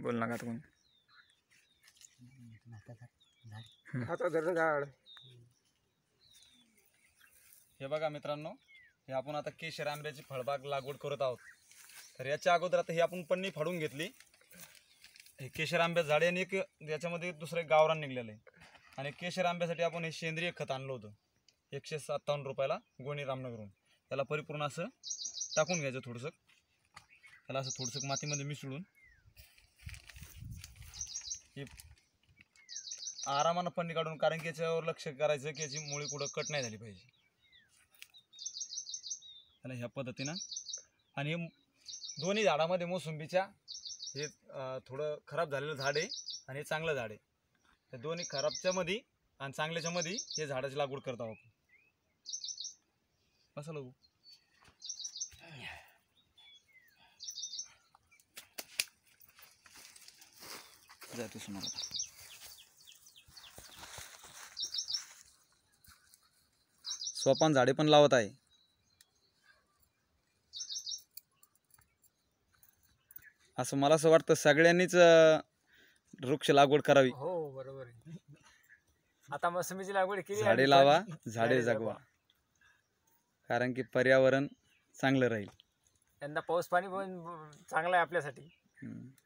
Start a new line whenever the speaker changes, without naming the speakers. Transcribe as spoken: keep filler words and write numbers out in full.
बोल नका तुम्ही
आता धरण झाड.
हे बघा मित्रांनो, हे आपण आता केशर आंब्याची फळबाग लागवड करत आहोत. तर याच्या अगोदर आता ही आपण पन्नी फाडून घेतली. हे केशर आंब्याचं झाड आणि एक याच्यामध्ये दुसरं एक गावरान निघलेलं आहे. आणि केशर आंब्यासाठी आपण हे सेंद्रिय खत आणलं होतं एकशे सत्तावन्न रुपयाला गोणी रामनगरहून. त्याला परिपूर्ण असं टाकून घ्यायचं थोडंसं. त्याला असं थोडंसं मातीमध्ये मिसळून हे आरामानं पन्नी काढून, कारण की याच्यावर लक्ष करायचं की याची मुळी कुठं कट नाही झाली पाहिजे. त्याला ह्या पद्धतीनं. आणि हे दोन्ही झाडामध्ये मोसंबीच्या हे थोडं खराब झालेलं झाड आहे आणि हे चांगलं झाड आहे. त्या दोन्ही खराबच्या मध्ये आणि चांगल्याच्या मध्ये हे झाडाची लागवड करत आहोत आपण. असं लागू जातो समोर. सोपान झाडे पण लावत आहे. असं मला असं वाटतं सगळ्यांनीच वृक्ष लागवड करावी.
हो बरोबर आहे. आता मोसंबीची लागवड केली.
झाडे लावा, झाडे जगवा, कारण की पर्यावरण चांगलं राहील.
यंदा पाऊस पाणी पण चांगलं आहे आपल्यासाठी.